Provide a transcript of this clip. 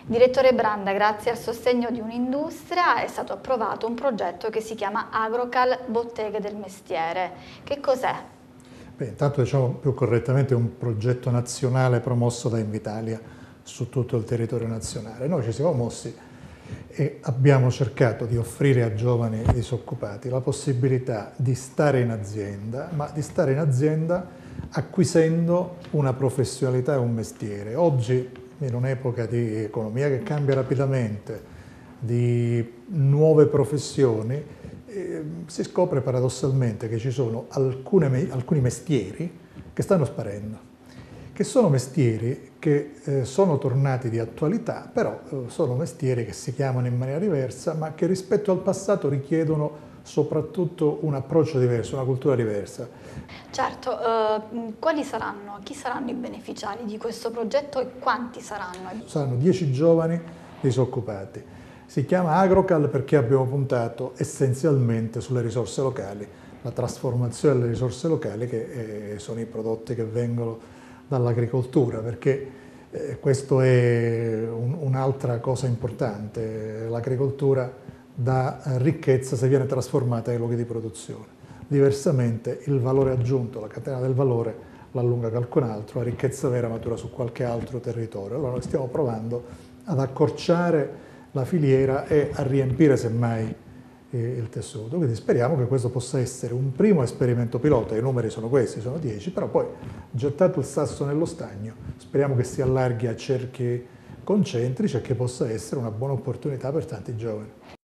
Direttore Branda, grazie al sostegno di Un'Industria è stato approvato un progetto che si chiama Agrocal Botteghe del Mestiere. Che cos'è? Beh, intanto diciamo più correttamente è un progetto nazionale promosso da Invitalia su tutto il territorio nazionale. Noi ci siamo mossi e abbiamo cercato di offrire a giovani disoccupati la possibilità di stare in azienda, ma di stare in azienda acquisendo una professionalità e un mestiere. Oggi, in un'epoca di economia che cambia rapidamente, di nuove professioni, si scopre paradossalmente che ci sono alcuni mestieri che stanno sparendo, che sono mestieri che sono tornati di attualità, però sono mestieri che si chiamano in maniera diversa, ma che rispetto al passato richiedono soprattutto un approccio diverso, una cultura diversa. Certo, chi saranno i beneficiari di questo progetto e quanti saranno? Saranno 10 giovani disoccupati. Si chiama Agrocal perché abbiamo puntato essenzialmente sulle risorse locali, la trasformazione delle risorse locali che sono i prodotti che vengono dall'agricoltura, perché questo è un'altra cosa importante. L'agricoltura dà ricchezza se viene trasformata nei luoghi di produzione. Diversamente il valore aggiunto, la catena del valore, l'allunga qualcun altro, la ricchezza vera matura su qualche altro territorio. Allora noi stiamo provando ad accorciare la filiera e a riempire semmai il tessuto. Quindi speriamo che questo possa essere un primo esperimento pilota, i numeri sono questi, sono 10, però poi gettato il sasso nello stagno, speriamo che si allarghi a cerchi concentrici e che possa essere una buona opportunità per tanti giovani.